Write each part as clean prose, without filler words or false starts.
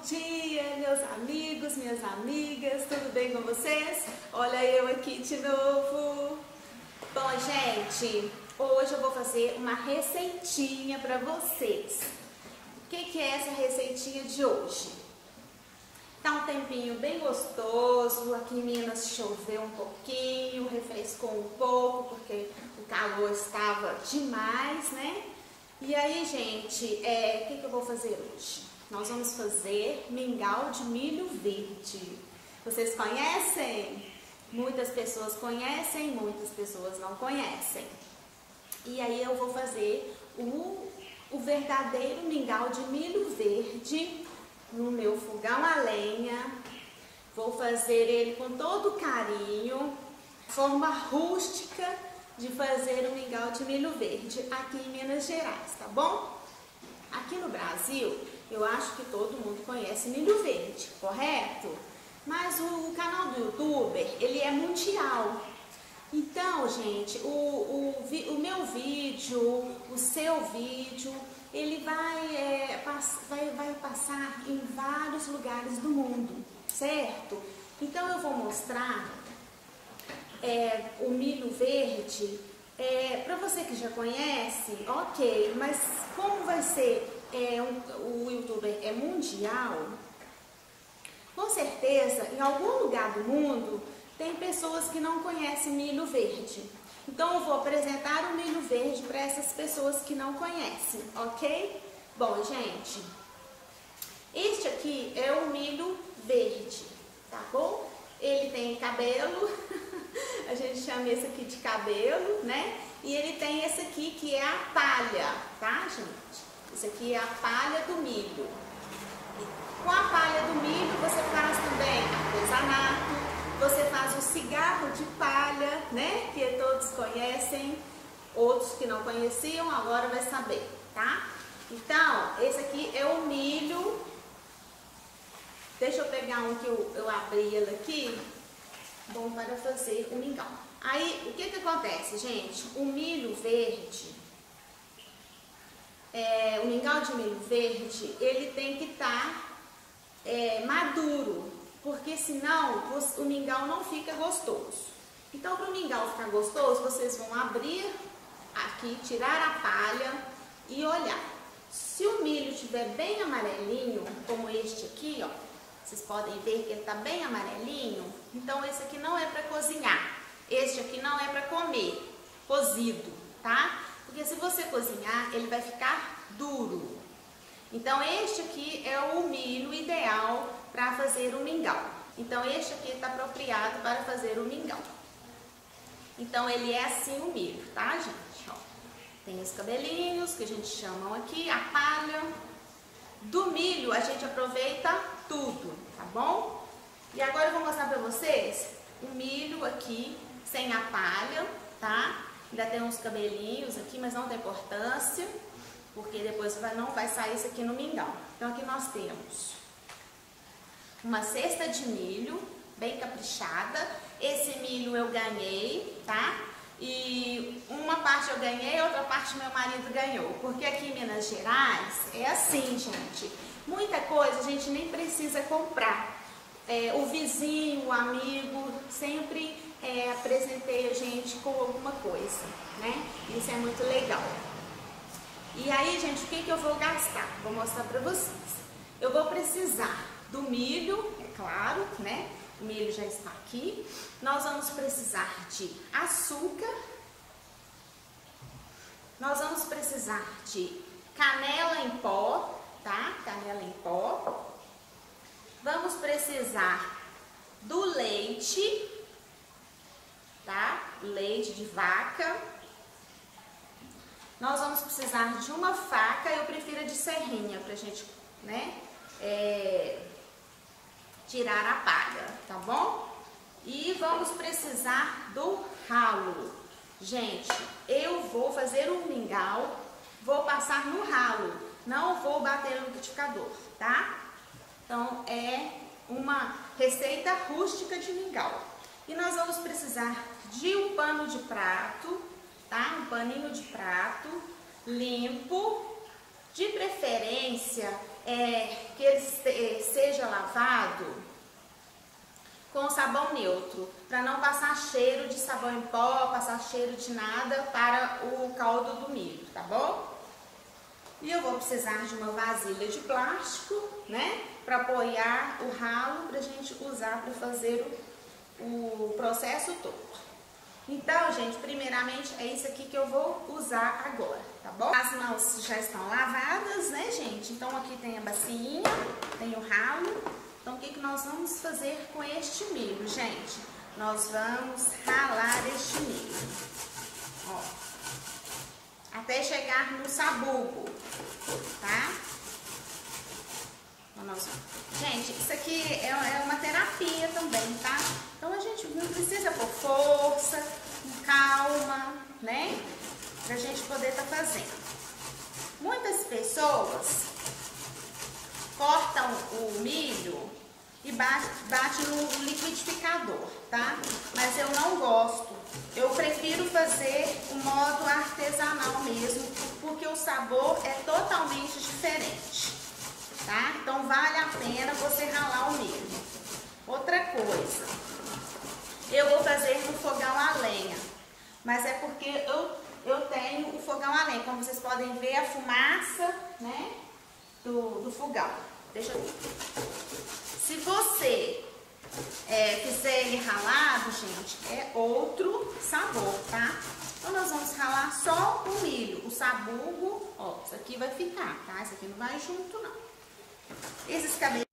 dia, meus amigos, minhas amigas, tudo bem com vocês? Olha eu aqui de novo. Bom, gente, hoje eu vou fazer uma receitinha para vocês. O que é essa receitinha de hoje? Tá um tempinho bem gostoso, aqui em Minas choveu um pouquinho, refrescou um pouco, porque o calor estava demais, né? E aí, gente, o que eu vou fazer hoje? Nós vamos fazer mingau de milho verde. Vocês conhecem? Muitas pessoas conhecem, muitas pessoas não conhecem. E aí eu vou fazer o verdadeiro mingau de milho verde no meu fogão a lenha. Vou fazer ele com todo carinho, forma rústica de fazer o mingau de milho verde aqui em Minas Gerais, tá bom? Aqui no Brasil, eu acho que todo mundo conhece milho verde, correto? Mas o canal do YouTuber, ele é mundial. Então, gente, o meu vídeo, o seu vídeo, ele vai passar em vários lugares do mundo, certo? Então, eu vou mostrar o milho verde. Para você que já conhece, ok, mas como vai ser o YouTuber é mundial, com certeza, em algum lugar do mundo, tem pessoas que não conhecem milho verde. Então, eu vou apresentar o milho verde para essas pessoas que não conhecem, ok? Bom, gente, este aqui é o milho verde, tá bom? Ele tem cabelo, a gente chama esse aqui de cabelo, né? E ele tem esse aqui que é a palha, tá, gente? Esse aqui é a palha do milho. Com a palha do milho você faz também artesanato, você faz o cigarro de palha, né? Que todos conhecem, outros que não conheciam agora vai saber, tá? Então, esse aqui é o milho. Deixa eu pegar um que eu abri ele aqui, bom para fazer o mingau. Aí, o que acontece, gente? O milho verde, o mingau de milho verde, ele tem que estar maduro, porque senão o mingau não fica gostoso. Então, para o mingau ficar gostoso, vocês vão abrir aqui, tirar a palha e olhar. Se o milho estiver bem amarelinho, como este aqui, ó, vocês podem ver que ele está bem amarelinho, então esse aqui não é para cozinhar, este aqui não é para comer, cozido, tá? Porque se você cozinhar, ele vai ficar duro. Então este aqui é o milho ideal para fazer o mingau. Então este aqui está apropriado para fazer o mingau. Então ele é assim o milho, tá, gente? Ó, tem os cabelinhos que a gente chama aqui, a palha. Do milho a gente aproveita tudo, tá bom? E agora eu vou mostrar pra vocês o milho aqui sem a palha, tá? Ainda tem uns cabelinhos aqui, mas não tem importância, porque depois não vai sair isso aqui no mingau. Então aqui nós temos uma cesta de milho bem caprichada. Esse milho eu ganhei, tá? E uma parte eu ganhei, outra parte meu marido ganhou. Porque aqui em Minas Gerais é assim, gente. Muita coisa a gente nem precisa comprar. O vizinho, o amigo, sempre presenteia a gente com alguma coisa, né? Isso é muito legal. E aí, gente, o que eu vou gastar? Vou mostrar pra vocês. Eu vou precisar do milho, é claro, né? O milho já está aqui. Nós vamos precisar de açúcar. Nós vamos precisar de canela em pó, tá? Canela em pó. Vamos precisar do leite, tá? Leite de vaca. Nós vamos precisar de uma faca, eu prefiro de serrinha, pra gente, né? Tirar a palha, tá bom? E vamos precisar do ralo. Gente, eu vou fazer um mingau, vou passar no ralo, não vou bater no liquidificador, tá? Então, é uma receita rústica de mingau. E nós vamos precisar de um pano de prato, tá? Um paninho de prato limpo, de preferência que ele seja lavado com sabão neutro, para não passar cheiro de sabão em pó, passar cheiro de nada para o caldo do milho, tá bom? E eu vou precisar de uma vasilha de plástico, né, para apoiar o ralo, para a gente usar para fazer o processo todo. Então, gente, primeiramente é isso aqui que eu vou usar agora, tá bom? As mãos já estão lavadas, né, gente? Então aqui tem a bacinha, tem o ralo. Então o que nós vamos fazer com este milho, gente? Nós vamos ralar este milho, ó, até chegar no sabugo, tá? Gente, isso aqui é uma terapia também, tá? Então a gente não precisa por força, com calma, né? Pra gente poder estar fazendo. Muitas pessoas cortam o milho e bate no liquidificador, tá? Mas eu não gosto. Eu prefiro fazer o modo artesanal mesmo, porque o sabor é totalmente diferente, tá? Então vale a pena você ralar o milho. Outra coisa, eu vou fazer no fogão a lenha, mas é porque eu tenho o fogão a lenha. Como vocês podem ver, a fumaça, né, do fogão. Deixa eu ver. Se você fizer ele ralado, gente, é outro sabor, tá? Então nós vamos ralar só o milho, o sabugo, ó, isso aqui vai ficar, tá? Isso aqui não vai junto, não. Esses cabelos.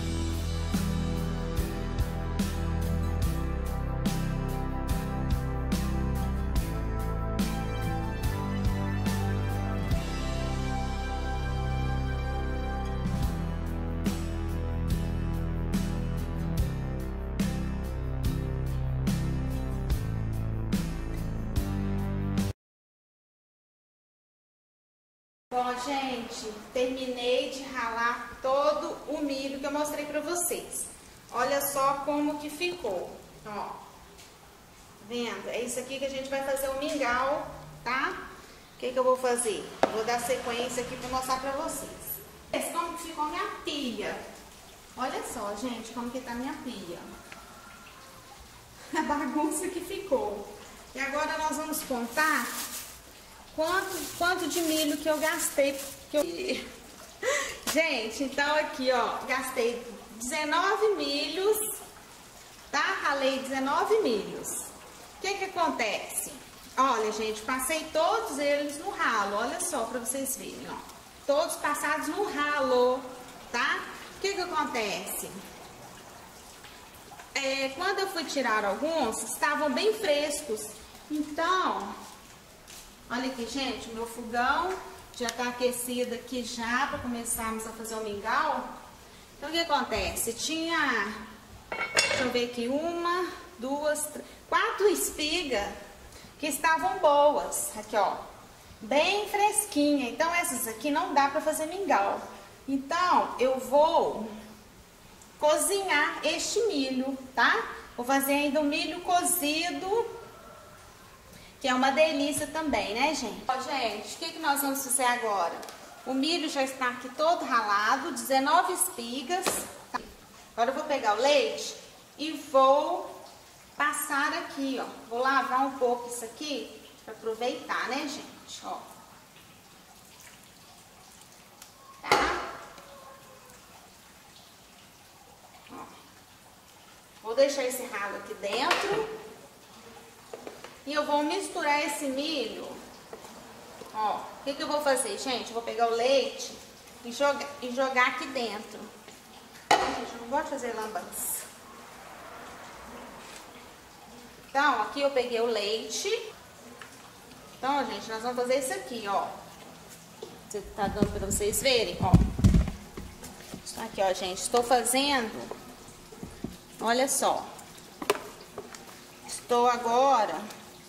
Bom, gente, terminei de ralar todo o milho que eu mostrei pra vocês. Olha só como que ficou, ó. Vendo? É isso aqui que a gente vai fazer o mingau, tá? O que eu vou fazer? Vou dar sequência aqui pra mostrar pra vocês. Esse como que ficou minha pia. Olha só, gente, como que tá minha pia. A bagunça que ficou. E agora nós vamos contar quanto de milho que eu gastei. Gente, então aqui, ó, gastei 19 milhos, tá? Ralei 19 milhos. O que acontece? Olha, gente, passei todos eles no ralo, olha só, pra vocês verem, ó. Todos passados no ralo, tá? O que acontece? Quando eu fui tirar alguns, estavam bem frescos. Então, olha aqui, gente, o meu fogão já tá aquecido aqui já para começarmos a fazer o mingau. Então, o que acontece? Tinha, deixa eu ver aqui, 1, 2, 3, 4 espigas que estavam boas. Aqui, ó, bem fresquinha. Então, essas aqui não dá para fazer mingau. Então, eu vou cozinhar este milho, tá? Vou fazer ainda o milho cozido, que é uma delícia também, né, gente? Ó, gente, o que nós vamos fazer agora? O milho já está aqui todo ralado, 19 espigas. Agora eu vou pegar o leite e vou passar aqui, ó. Vou lavar um pouco isso aqui para aproveitar, né, gente? Ó. Tá? Ó. Vou deixar esse ralo aqui dentro. E eu vou misturar esse milho. Ó, o que eu vou fazer, gente? Eu vou pegar o leite e jogar aqui dentro. Gente, eu não gosto de fazer lambança. Então, aqui eu peguei o leite. Então, gente, nós vamos fazer isso aqui, ó. Tá dando pra vocês verem, ó. Aqui, ó, gente, estou fazendo. Olha só. Estou agora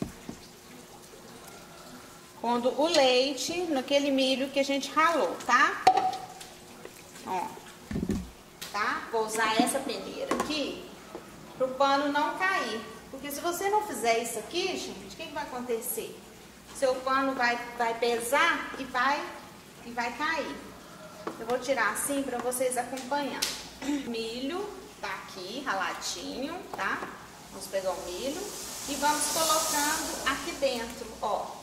pondo o leite naquele milho que a gente ralou, tá? Ó, tá? Vou usar essa peneira aqui pro pano não cair. Porque se você não fizer isso aqui, gente, o que vai acontecer? Seu pano vai pesar e vai cair. Eu vou tirar assim para vocês acompanhar. Milho tá aqui raladinho, tá? Vamos pegar o milho e vamos colocando aqui dentro, ó.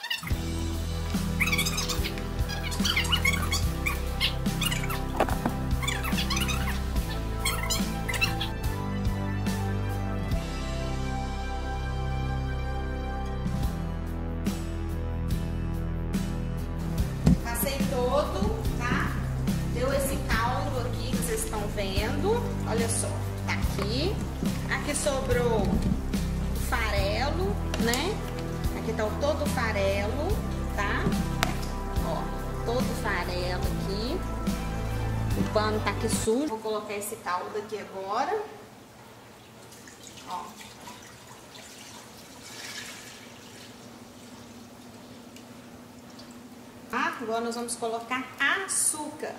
Passei todo, tá? Deu esse caldo aqui que vocês estão vendo. Olha só, tá aqui. Aqui sobrou o farelo, né? Aqui tá todo o farelo, tá? Ó, todo o farelo aqui. O pano tá aqui sujo. Vou colocar esse caldo aqui agora. Ó. Agora nós vamos colocar açúcar.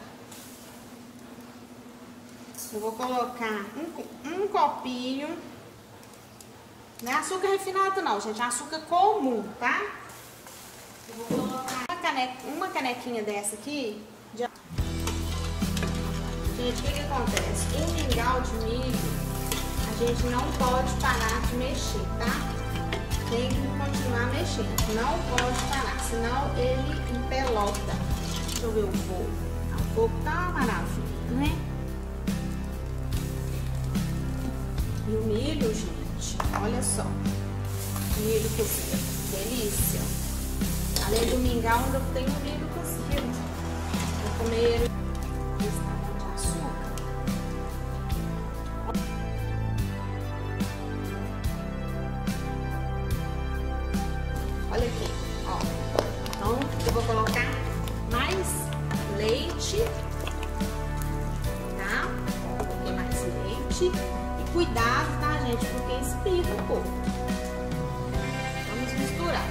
Eu vou colocar um copinho. Não é açúcar refinado não, gente. É açúcar comum, tá? Eu vou colocar uma canequinha dessa aqui. Gente, o que acontece? O mingau de milho, a gente não pode parar de mexer, tá? Tem que continuar mexendo. Não pode parar, senão ele empelota. Deixa eu ver o fogo. O fogo tá uma maravilha, né? E o milho, gente, olha só. Milho cozido, delícia. Além do mingau, ainda tem o milho cozido. Vou comer esse de açúcar. Olha aqui, ó. Então, eu vou colocar mais leite, tá? Um pouquinho mais leite. Cuidado, tá, gente? Porque espirra um pouco. Vamos misturar.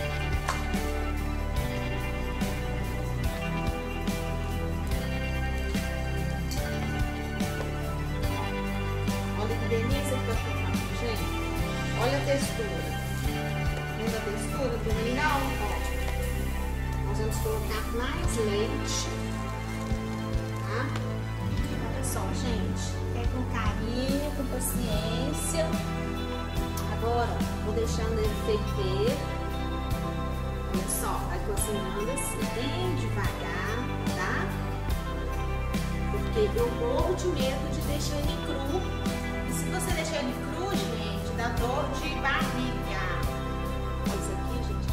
Olha que delícia que tá ficando, gente. Olha a textura. Vendo a textura do mingau? Ó. Nós vamos colocar mais leite. Tá? Olha só, gente. Com carinho, com paciência. Agora, vou deixando ele ferver. Olha só, vai cozinhando assim, bem devagar, tá? Porque eu morro de medo de deixar ele cru. E se você deixar ele cru, gente, dá dor de barriga. Olha isso aqui, gente,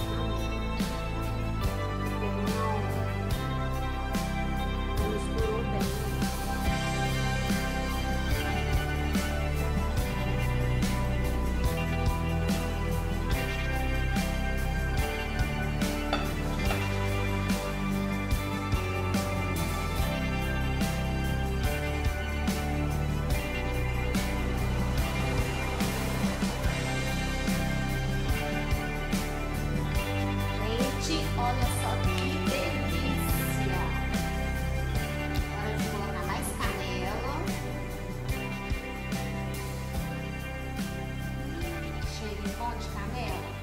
não misturou bem. Olha só que delícia! Agora eu vou colocar mais canela. Cheirinho bom de canela.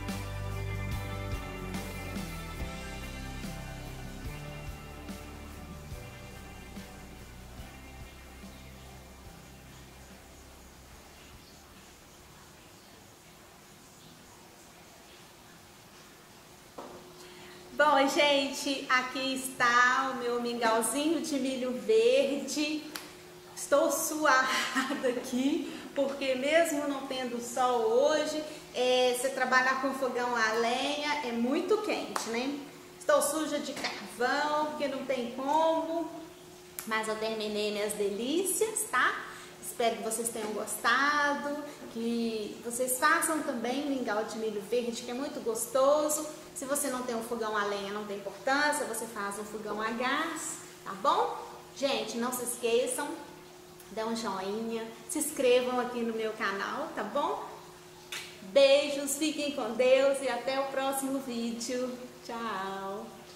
Bom, gente, aqui está o meu mingauzinho de milho verde. Estou suada aqui, porque mesmo não tendo sol hoje, você trabalhar com fogão a lenha é muito quente, né? Estou suja de carvão, porque não tem como, mas eu terminei minhas delícias, tá? Espero que vocês tenham gostado, que vocês façam também mingau de milho verde, que é muito gostoso. Se você não tem um fogão a lenha, não tem importância, você faz um fogão a gás, tá bom? Gente, não se esqueçam, dê um joinha, se inscrevam aqui no meu canal, tá bom? Beijos, fiquem com Deus e até o próximo vídeo. Tchau!